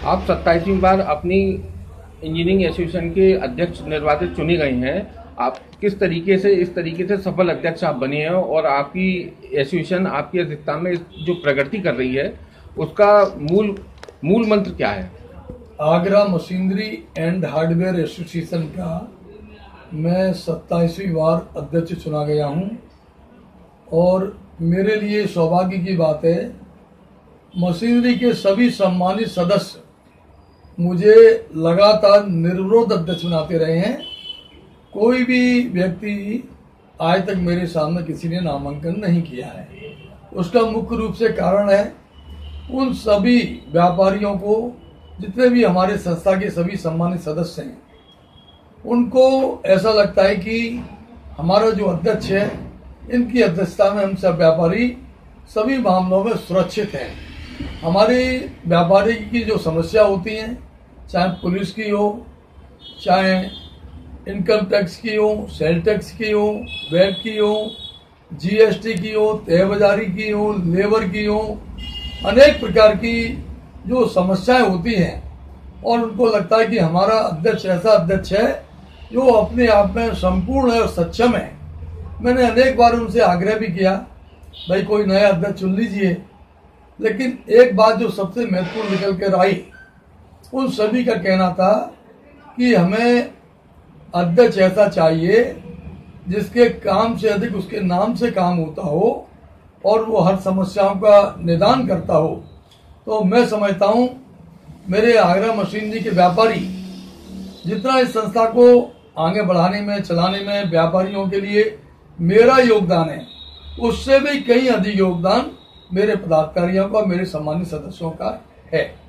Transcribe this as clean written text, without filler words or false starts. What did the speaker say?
आप 27वीं बार अपनी engineering association के अध्यक्ष निर्वाचित चुने गए हैं। आप किस तरीके से इस तरीके से सफल अध्यक्ष आप बने हैं और आपकी एसोसिएशन आपकी अध्यक्षता में जो प्रगति कर रही है उसका मूल मंत्र क्या है? Agra machinery and hardware association का मैं 27वीं बार अध्यक्ष चुना गया हूं और मेरे लिए सौभाग्य की बात है, मशीनरी के सभी सम्मानित सदस्य मुझे लगातार निर्विरोध अध्यक्ष बनाते रहे हैं। कोई भी व्यक्ति आज तक मेरे सामने किसी ने नामांकन नहीं किया है। उसका मुख्य रूप से कारण है उन सभी व्यापारियों को, जितने भी हमारे संस्था के सभी सम्मानित सदस्य हैं, उनको ऐसा लगता है कि हमारा जो अध्यक्ष है, इनकी अध्यक्षता में हम सब व्यापारी सभी मामलों में सुरक्षित हैं। हमारी व्यापारी की जो समस्या होती हैं, चाहे पुलिस की हो, चाहे इनकम टैक्स की हो, सेल टैक्स की हो, वैट की हो, जीएसटी की हो, तय बाजारी की हो, लेबर की हो, अनेक प्रकार की जो समस्याएं होती हैं और उनको लगता है कि हमारा अध्यक्ष ऐसा अध्यक्ष है जो अपने आप में संपूर्ण है और सक्षम है। मैंने अनेक बार उनसे आग्रह भी किया, भाई कोई नया अध्यक्ष चुन लीजिए, लेकिन एक बात जो सबसे महत्वपूर्ण निकल कर आई, उन सभी का कहना था कि हमें अध्यक्ष ऐसा चाहिए जिसके काम से अधिक उसके नाम से काम होता हो और वो हर समस्याओं का निदान करता हो। तो मैं समझता हूं मेरे आगरा मशीनरी के व्यापारी जितना इस संस्था को आगे बढ़ाने में, चलाने में व्यापारियों के लिए मेरा योगदान है, उससे भी कहीं अधिक योगदान मेरे पदाधिकारियों का, मेरे सम्मानित सदस्यों का है।